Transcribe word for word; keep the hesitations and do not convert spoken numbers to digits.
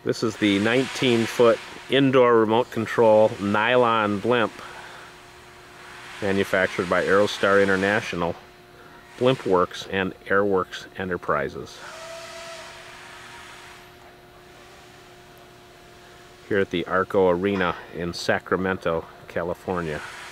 This is the nineteen foot indoor remote control nylon blimp manufactured by Aerostar International, Blimp Works, and Airworks Enterprises. Here at the Arco Arena in Sacramento, California.